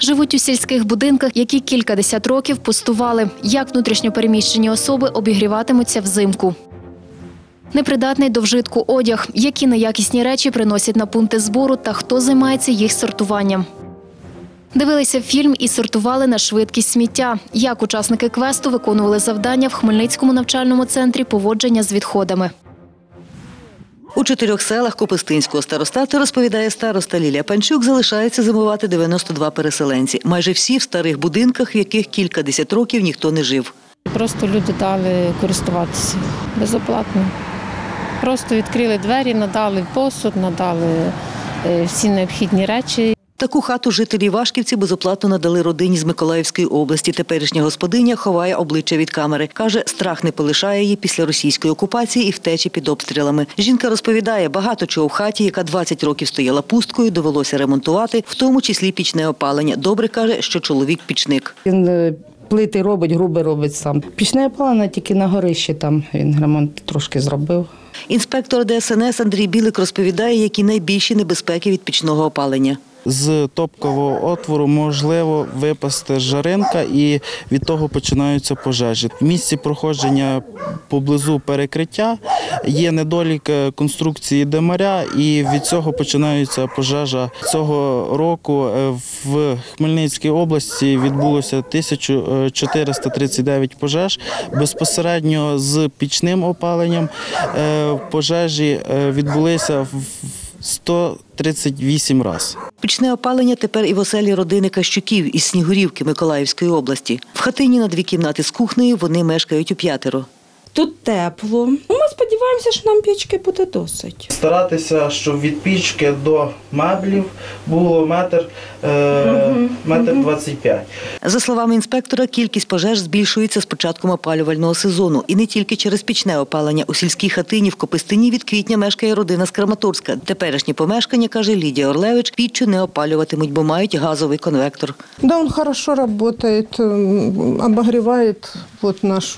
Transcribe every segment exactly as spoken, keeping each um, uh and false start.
Живуть у сільських будинках, які кількадесят років пустували. Як внутрішньопереміщені особи обігріватимуться взимку? Непридатний до вжитку одяг, які неякісні речі приносять на пункти збору та хто займається їх сортуванням. Дивилися фільм і сортували на швидкість сміття. Як учасники квесту виконували завдання в Хмельницькому навчальному центрі поводження з відходами. У чотирьох селах Копистинського старостату, розповідає староста Лілія Панчук, залишаються зимувати дев'яносто два переселенці. Майже всі в старих будинках, в яких кількадесят років ніхто не жив. Просто люди дали користуватися безоплатно. Просто відкрили двері, надали посуд, надали всі необхідні речі. Таку хату жителі Вашківці безоплатно надали родині з Миколаївської області. Теперішня господиня ховає обличчя від камери. Каже, страх не полишає її після російської окупації і втечі під обстрілами. Жінка розповідає, багато чого в хаті, яка двадцять років стояла пусткою, довелося ремонтувати, в тому числі пічне опалення. Добре, каже, що чоловік пічник. Він плити робить, груби робить сам. Пічне опалення тільки на горищі, там він ремонт трошки зробив. Інспектор Де Ес Ен Ес Андрій Білик розповідає, які найбільші небезпеки від пічного опалення. З топкового отвору можливо випасти жаринка і від того починаються пожежі. В місці проходження поблизу перекриття є недолік конструкції димаря і від цього починається пожежа. Цього року в Хмельницькій області відбулося тисяча чотириста тридцять дев'ять пожеж. Безпосередньо з пічним опаленням пожежі відбулися в сто тридцять вісім разів. Пічне опалення тепер і в оселі родини Кащуків із Снігурівки Миколаївської області. В хатині на дві кімнати з кухнею вони мешкають у п'ятеро. Тут тепло. Ми сподіваємося, що нам пічки буде досить. Старатися, щоб від пічки до меблів було метр, е, метр двадцять п'ять. За словами інспектора, кількість пожеж збільшується з початком опалювального сезону. І не тільки через пічне опалення. У сільській хатині в Копистині від квітня мешкає родина з Краматорська. Теперішні помешкання, каже Лідія Орлевич, піччю не опалюватимуть, бо мають газовий конвектор. Да, він добре працює, обігріває от нашу.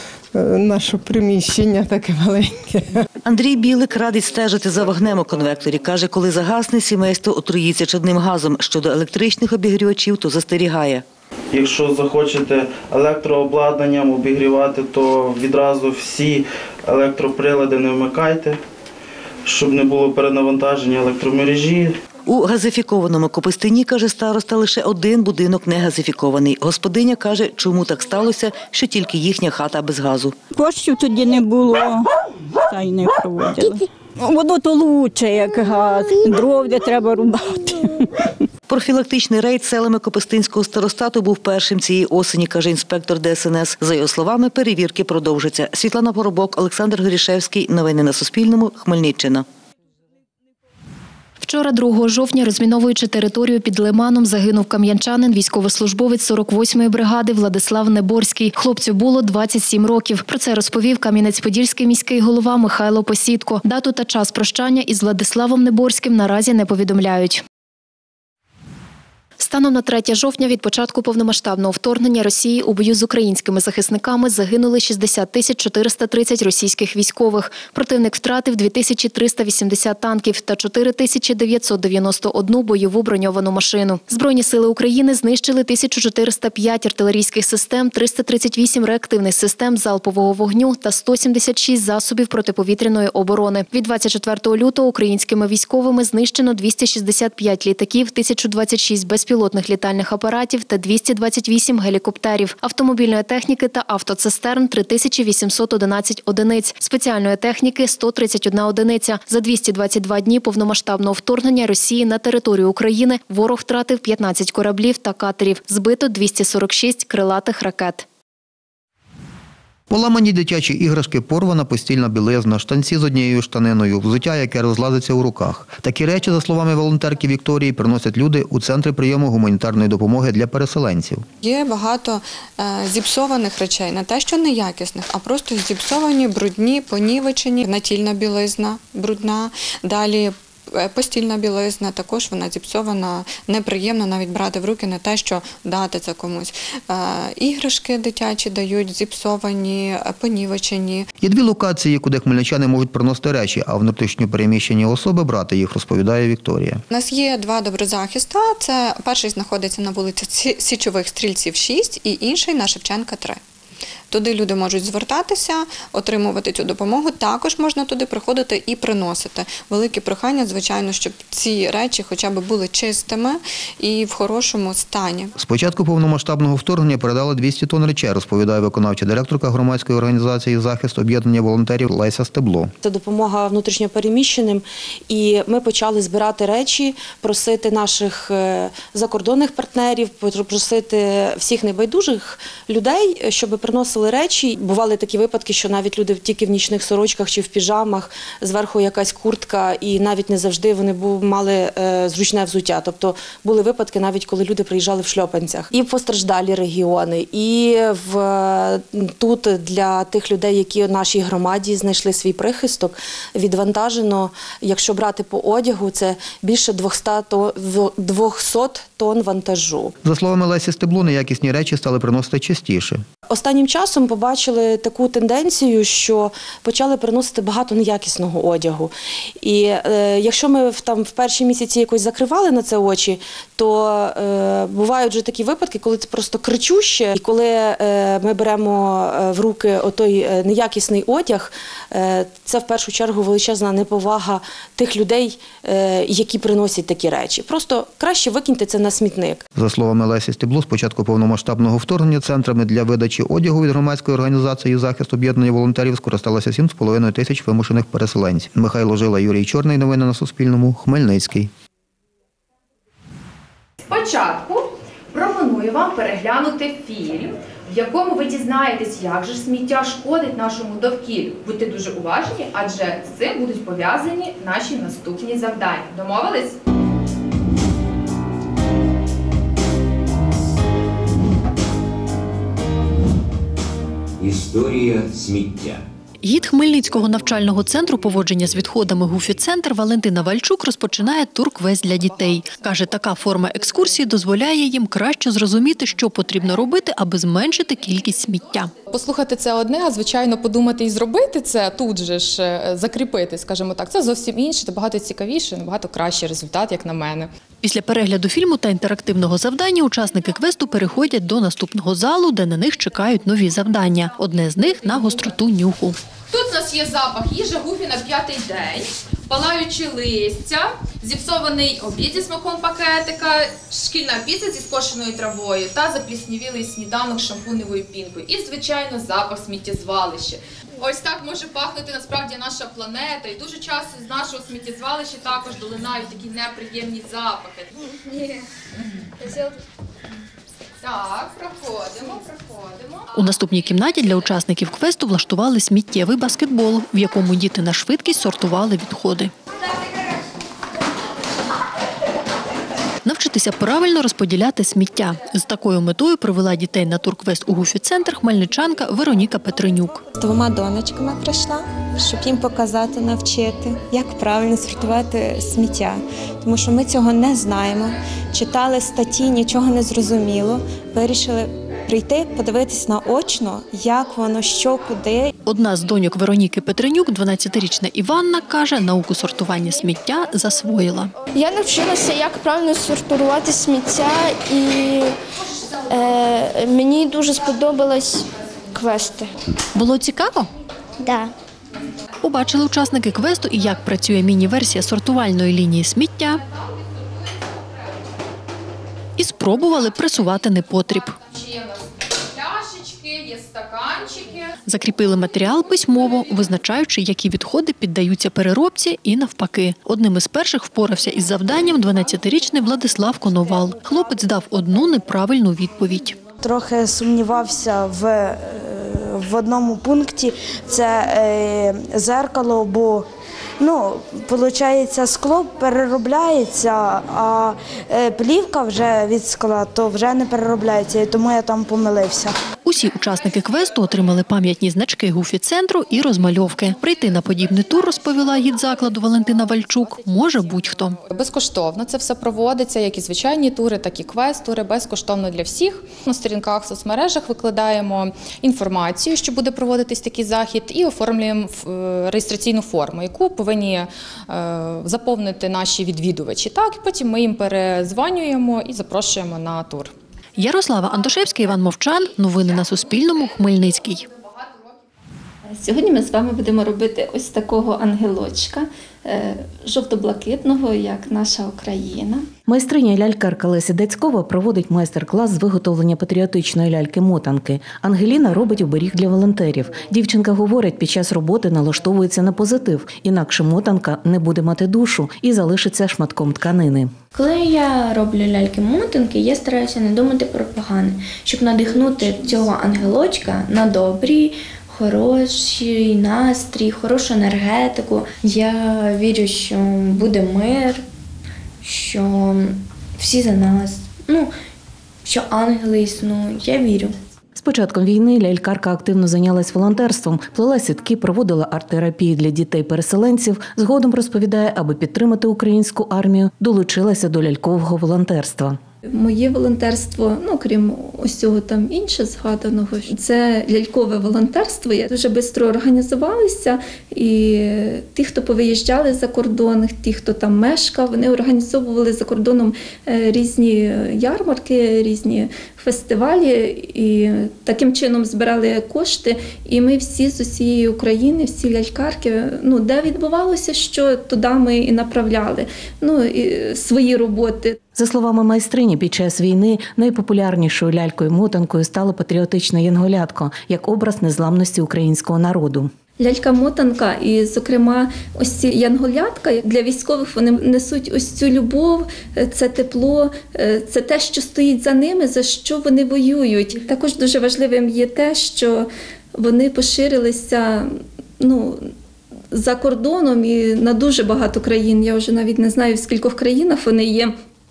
Наше приміщення таке маленьке. Андрій Білик радить стежити за вогнем у конвекторі. Каже, коли загасне, сімейство отруїться чадним газом. Щодо електричних обігрівачів, то застерігає. Якщо захочете електрообладнанням обігрівати, то відразу всі електроприлади не вмикайте, щоб не було перенавантаження електромережі. У газифікованому Копистині, каже староста, лише один будинок не газифікований. Господиня каже, чому так сталося, що тільки їхня хата без газу. Коштів тоді не було, та й не проводили. Воно то краще, як газ, дров де треба рубати. Профілактичний рейд селами Копистинського старостату був першим цієї осені, каже інспектор Де Ес Ен Ес. За його словами, перевірки продовжаться. Світлана Поробок, Олександр Горішевський. Новини на Суспільному. Хмельниччина. Вчора, другого жовтня, розміновуючи територію під Лиманом, загинув кам'янчанин, військовослужбовець сорок восьмої бригади Владислав Неборський. Хлопцю було двадцять сім років. Про це розповів Кам'янець-Подільський міський голова Михайло Посідко. Дату та час прощання із Владиславом Неборським наразі не повідомляють. Станом на третє жовтня від початку повномасштабного вторгнення Росії у бою з українськими захисниками загинули шістдесят тисяч чотириста тридцять російських військових. Противник втратив дві тисячі триста вісімдесят танків та чотири тисячі дев'ятсот дев'яносто одну бойову броньовану машину. Збройні сили України знищили тисячу чотириста п'ять артилерійських систем, триста тридцять вісім реактивних систем залпового вогню та сто сімдесят шість засобів протиповітряної оборони. Від двадцять четвертого лютого українськими військовими знищено двісті шістдесят п'ять літаків, тисяча двадцять шість безпілотних літальних апаратів та двісті двадцять вісім гелікоптерів, автомобільної техніки та автоцистерн – три тисячі вісімсот одинадцять одиниць, спеціальної техніки – сто тридцять одна одиниця. За двісті двадцять два дні повномасштабного вторгнення Росії на територію України ворог втратив п'ятнадцять кораблів та катерів, збито двісті сорок шість крилатих ракет. Поламані дитячі іграшки, порвана постільна білизна, штанці з однією штаниною, взуття, яке розлазиться у руках. Такі речі, за словами волонтерки Вікторії, приносять люди у центри прийому гуманітарної допомоги для переселенців. Є багато е, зіпсованих речей, не те, що неякісних, а просто зіпсовані, брудні, понівечені, натільна білизна брудна, далі Постільна білизна також вона зіпсована, неприємно навіть брати в руки, не те, що дати це комусь. Іграшки дитячі дають зіпсовані, понівечені. Є дві локації, куди хмельничани можуть приносити речі, а внутрішньо переміщені особи брати їх, розповідає Вікторія. У нас є два доброзахиста. Це перший знаходиться на вулиці Січових Стрільців, шість, і інший на Шевченка, три. Туди люди можуть звертатися, отримувати цю допомогу. Також можна туди приходити і приносити. Велике прохання, звичайно, щоб ці речі хоча б були чистими і в хорошому стані. З початку повномасштабного вторгнення передали двісті тонн речей, розповідає виконавча директорка громадської організації «Захист» об'єднання волонтерів Леся Стебло. Це допомога внутрішньопереміщеним, і ми почали збирати речі, просити наших закордонних партнерів, просити всіх небайдужих людей, щоб приносили речі. Бували такі випадки, що навіть люди тільки в нічних сорочках чи в піжамах, зверху якась куртка, і навіть не завжди вони мали зручне взуття. Тобто були випадки, навіть коли люди приїжджали в шльопанцях. І в постраждалі регіони, і в, тут для тих людей, які в нашій громаді знайшли свій прихисток, відвантажено, якщо брати по одягу, це більше двохсот тонн вантажу. За словами Лесі Стебло, неякісні речі стали приносити частіше. Останнім часом побачили таку тенденцію, що почали приносити багато неякісного одягу. І е, якщо ми в, там, в перші місяці якось закривали на це очі, то е, бувають вже такі випадки, коли це просто кричуще. І коли е, ми беремо в руки отой неякісний одяг, е, це в першу чергу величезна неповага тих людей, е, які приносять такі речі. Просто краще викиньте це на смітник. За словами Лесі Стебло, з початку повномасштабного вторгнення центрами для видачі одягу від громадської організації «Захист» об'єднання волонтерів скористалося сім з половиною тисяч вимушених переселенців. Михайло Жила, Юрій Чорний. Новини на Суспільному. Хмельницький. Спочатку пропоную вам переглянути фільм, в якому ви дізнаєтесь, як же сміття шкодить нашому довкіллю. Будьте дуже уважні, адже з цим будуть пов'язані наші наступні завдання. Домовились? Історія сміття. Гід Хмельницького навчального центру поводження з відходами «Гуфі-центр» Валентина Вальчук розпочинає тур-квест для дітей. Каже, така форма екскурсії дозволяє їм краще зрозуміти, що потрібно робити, аби зменшити кількість сміття. Послухати це одне, а звичайно подумати і зробити це, тут же ж закріпити, скажімо так, це зовсім інше, це багато цікавіше, набагато кращий результат, як на мене. Після перегляду фільму та інтерактивного завдання учасники квесту переходять до наступного залу, де на них чекають нові завдання. Одне з них – на гостроту нюху. Тут у нас є запах їжі Гуфі на п'ятий день, палаючі листя, зіпсований обід зі смаком пакетика, шкільна піца зі скошеною травою та запліснявілий сніданок з шампуневою пінкою. І, звичайно, запах сміттєзвалища. Ось так може пахнути насправді наша планета. І дуже часто з нашого сміттєзвалища також долинають такі неприємні запахи. Ні. Так, проходимо, проходимо. У наступній кімнаті для учасників квесту влаштували сміттєвий баскетбол, в якому діти на швидкість сортували відходи. Навчитися правильно розподіляти сміття. З такою метою привела дітей на турквест у Гуфі-центр хмельничанка Вероніка Петренюк. З двома донечками прийшла, щоб їм показати, навчити, як правильно сортувати сміття. Тому що ми цього не знаємо, читали статті, нічого не зрозуміло, вирішили прийти, подивитись наочно, як воно, що, куди. Одна з доньок Вероніки Петренюк, дванадцятирічна Іванна, каже, науку сортування сміття засвоїла. Я навчилася, як правильно сортувати сміття, і е, мені дуже сподобались квести. Було цікаво? Так. Да. Побачили учасники квесту і як працює міні-версія сортувальної лінії сміття. І спробували пресувати непотріб. Є у нас пляшечки, є стаканчики. Закріпили матеріал письмово, визначаючи, які відходи піддаються переробці і навпаки. Одним із перших впорався із завданням дванадцятирічний Владислав Коновал. Хлопець дав одну неправильну відповідь. Трохи сумнівався в, в одному пункті – це е, зеркало, бо ну, виходить, скло переробляється, а плівка вже від скла, то вже не переробляється, і тому я там помилився. У Усі учасники квесту отримали пам'ятні значки Гуфі-центру і розмальовки. Прийти на подібний тур, розповіла гід закладу Валентина Вальчук, може будь-хто. Безкоштовно це все проводиться, як і звичайні тури, так і квест-тури, безкоштовно для всіх. На сторінках в соцмережах викладаємо інформацію, що буде проводитись такий захід, і оформлюємо реєстраційну форму, яку повинні заповнити наші відвідувачі. Так, і потім ми їм перезванюємо і запрошуємо на тур. Ярослава Антошевська, Іван Мовчан. Новини на Суспільному. Хмельницький. Сьогодні ми з вами будемо робити ось такого ангелочка, жовто-блакитного, як наша Україна. Майстриня лялькарка Леся Дацькова проводить майстер-клас з виготовлення патріотичної ляльки-мотанки. Ангеліна робить оберіг для волонтерів. Дівчинка говорить, під час роботи налаштовується на позитив, інакше мотанка не буде мати душу і залишиться шматком тканини. Коли я роблю ляльки-мотанки, я стараюся не думати про погане, щоб надихнути цього ангелочка на добрі, хороший настрій, хорошу енергетику. Я вірю, що буде мир, що всі за нас, ну, що ангели існують. Я вірю. З початком війни лялькарка активно зайнялась волонтерством, плела сітки, проводила арт-терапії для дітей-переселенців. Згодом, розповідає, аби підтримати українську армію, долучилася до лялькового волонтерства. Моє волонтерство, ну крім ось цього там інше згаданого, це лялькове волонтерство. Я дуже швидко організувалася, і ті, хто повиїжджали за кордон, ті, хто там мешкав, вони організовували за кордоном різні ярмарки, різні фестивалі, і таким чином збирали кошти. І ми всі з усієї України, всі лялькарки, ну де відбувалося, що туди ми і направляли, ну і свої роботи. За словами майстрині, під час війни найпопулярнішою лялькою-мотанкою стало патріотичне янголятко, як образ незламності українського народу. Лялька-мотанка і, зокрема, ось ці янголятка для військових, вони несуть ось цю любов, це тепло, це те, що стоїть за ними, за що вони воюють. Також дуже важливим є те, що вони поширилися, ну, за кордоном і на дуже багато країн. Я вже навіть не знаю, в скількох країнах вони є.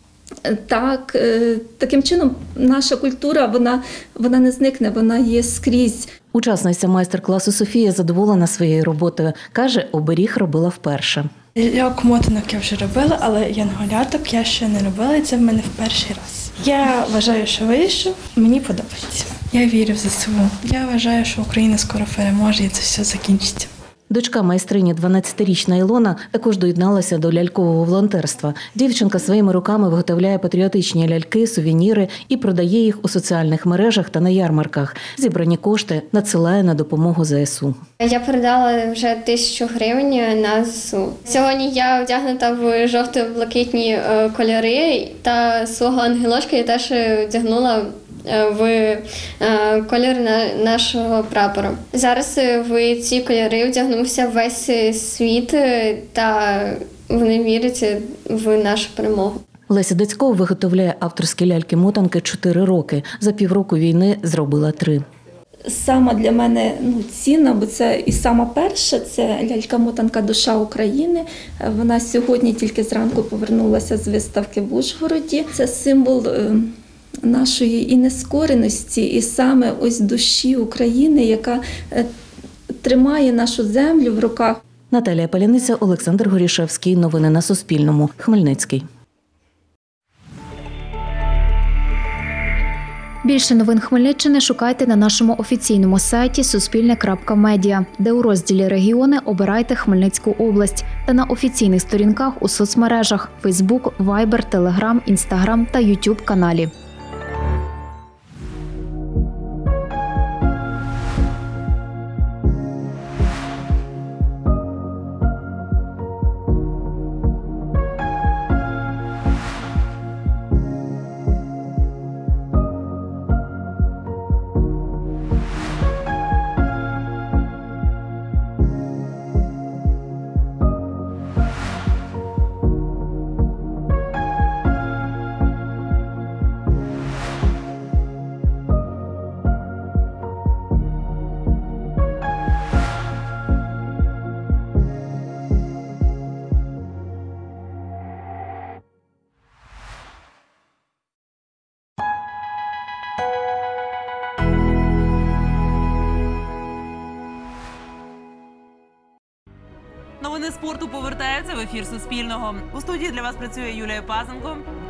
Так, таким чином наша культура, вона, вона не зникне, вона є скрізь. Учасниця майстер-класу Софія задоволена своєю роботою. Каже, оберіг робила вперше. Ляльок-мотанок я вже робила, але янголяток я ще не робила, і це в мене в перший раз. Я вважаю, що вийшов, мені подобається. Я вірю в ЗСУ. Я вважаю, що Україна скоро переможе і це все закінчиться. Дочка майстрині, дванадцятирічна Ілона, також доєдналася до лялькового волонтерства. Дівчинка своїми руками виготовляє патріотичні ляльки, сувеніри і продає їх у соціальних мережах та на ярмарках. Зібрані кошти надсилає на допомогу ЗСУ. Я передала вже тисячу гривень на ЗСУ. Сьогодні я вдягнута в жовто-блакитні кольори, та свого ангелочка я теж вдягнула в кольор нашого прапору. Зараз в ці кольори вдягнувся весь світ, та вони вірять в нашу перемогу. Леся Дацькова виготовляє авторські ляльки-мотанки чотири роки. За півроку війни зробила три. Сама для мене ну, цінна, бо це і сама перша, це лялька-мотанка «Душа України». Вона сьогодні тільки зранку повернулася з виставки в Ужгороді. Це символ нашої і нескореності, і саме ось душі України, яка тримає нашу землю в руках. Наталія Паляниця, Олександр Горішевський. Новини на Суспільному. Хмельницький. Більше новин Хмельниччини шукайте на нашому офіційному сайті суспільне крапка медіа, де у розділі «Регіони» обирайте Хмельницьку область та на офіційних сторінках у соцмережах – Фейсбук, Вайбер, Телеграм, Інстаграм та Ютуб каналі. Новини спорту повертаються в ефір Суспільного. У студії для вас працює Юлія Пазенко.